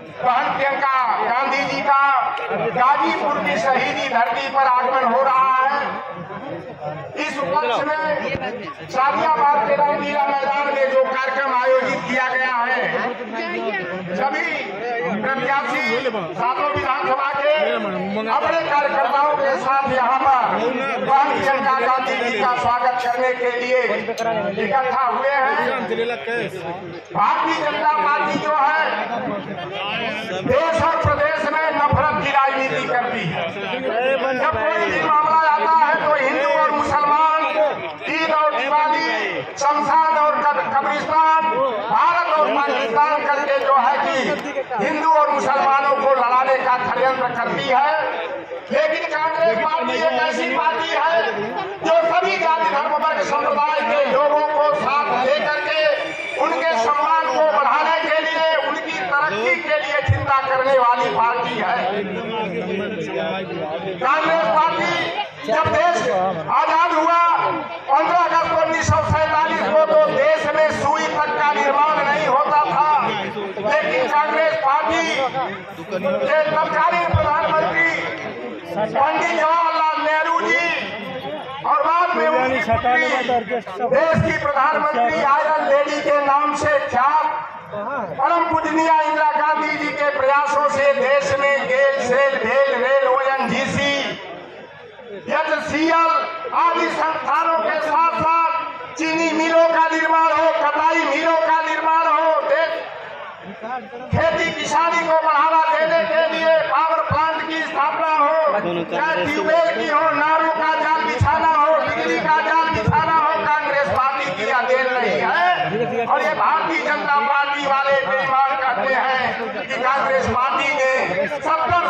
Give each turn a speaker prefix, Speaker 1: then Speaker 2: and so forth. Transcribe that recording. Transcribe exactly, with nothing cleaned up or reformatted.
Speaker 1: बहन प्रियंका गांधी जी का गाजीपुर की शहीदी धरती पर आगमन हो रहा है। इस उपलक्ष्य में शादियाबाद के रंगीला मैदान में जो कार्यक्रम आयोजित किया गया है, सभी प्रत्याशी सातों विधानसभा के अपने कार्यकर्ताओं के साथ यहाँ पर बहन प्रियंका गांधी जी का स्वागत करने के लिए इकट्ठा हुए हैं। भारतीय जनता पार्टी जो है देश और प्रदेश में नफरत की राजनीति करती है। जब कोई भी मामला आता है तो हिंदू और मुसलमान, ईद और दिवाली, शमशान और कब्रिस्तान, भारत और पाकिस्तान करके जो है कि हिंदू और मुसलमानों को लड़ाने का षड्यंत्र करती है। लेकिन कांग्रेस पार्टी एक ऐसी पार्टी है जो सभी जाति धर्म वर्ग संप्रदाय के लोगों को साथ लेकर के उनके सम्मान को बढ़ाने के लिए, उनकी तरक्की के लिए चिंता करने वाली पार्टी है। कांग्रेस पार्टी जब देश आजाद हुआ पंद्रह अगस्त उन्नीस सौ सैतालीस को तो देश में सुई तक का निर्माण नहीं होता था, लेकिन कांग्रेस पार्टी के तत्कालीन प्रधानमंत्री पंडित जवाहरलाल नेहरू जी और बाद में देश की प्रधानमंत्री आयरन लेडी के नाम से ख्यात परम पूजनीय इंदिरा गांधी जी के प्रयासों से देश में गेल, सेल, भेल, रेल, ओएनजीसी, एचसीएल आदि संस्थानों के साथ साथ चीनी मिलों का निर्माण हो, कताई मिलों का निर्माण हो, खेती किसानी को बढ़ावा देने के लिए पावर प्लांट की स्थापना हो, चाहे ट्यूबवेल की हो, नारों का जाल बिछाना हो, बिजली का जाल बिछाना हो, कांग्रेस पार्टी की देन नहीं है। और ये भारतीय जनता पार्टी वाले बेईमान कहते हैं कि कांग्रेस पार्टी ने सत्ता